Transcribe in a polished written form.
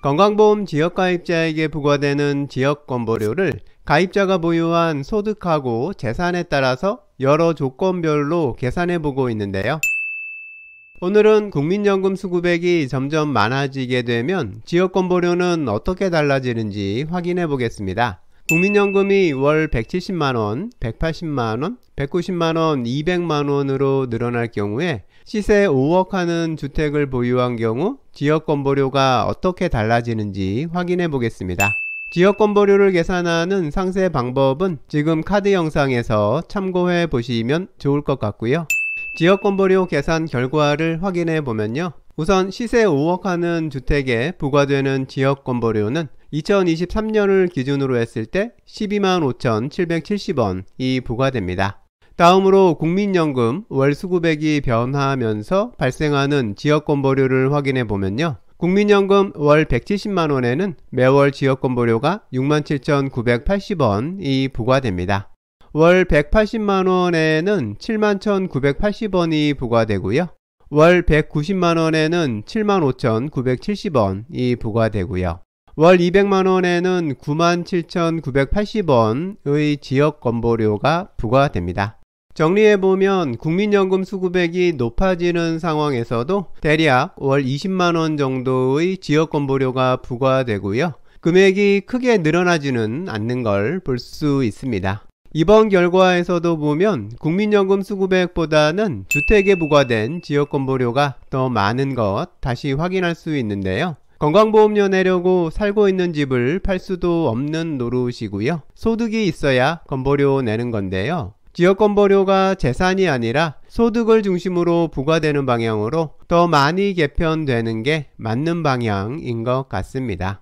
건강보험 지역가입자에게 부과되는 지역건보료를 가입자가 보유한 소득하고 재산에 따라서 여러 조건별로 계산해보고 있는데요. 오늘은 국민연금 수급액이 점점 많아지게 되면 지역건보료는 어떻게 달라지는지 확인해 보겠습니다. 국민연금이 월 170만원, 180만원, 190만원, 200만원으로 늘어날 경우에 시세 5억 하는 주택을 보유한 경우 지역건보료가 어떻게 달라지는지 확인해 보겠습니다. 지역건보료를 계산하는 상세 방법은 지금 카드 영상에서 참고해 보시면 좋을 것 같고요. 지역건보료 계산 결과를 확인해 보면요. 우선 시세 5억 하는 주택에 부과되는 지역건보료는 2023년을 기준으로 했을 때 125,770원이 부과됩니다. 다음으로 국민연금 월 수급액이 변화하면서 발생하는 지역건보료를 확인해 보면요. 국민연금 월 170만원에는 매월 지역건보료가 67,980원이 부과됩니다. 월 180만원에는 71,980원이 부과되고요. 월 190만원에는 75,970원이 부과되고요. 월 200만원에는 97,980원의 지역건보료가 부과됩니다. 정리해보면 국민연금 수급액이 높아지는 상황에서도 대략 월 20만원 정도의 지역건보료가 부과되고요. 금액이 크게 늘어나지는 않는 걸 볼 수 있습니다. 이번 결과에서도 보면 국민연금 수급액보다는 주택에 부과된 지역건보료가 더 많은 것 다시 확인할 수 있는데요. 건강보험료 내려고 살고 있는 집을 팔 수도 없는 노릇이고요. 소득이 있어야 건보료 내는 건데요. 지역건보료가 재산이 아니라 소득을 중심으로 부과되는 방향으로 더 많이 개편되는 게 맞는 방향인 것 같습니다.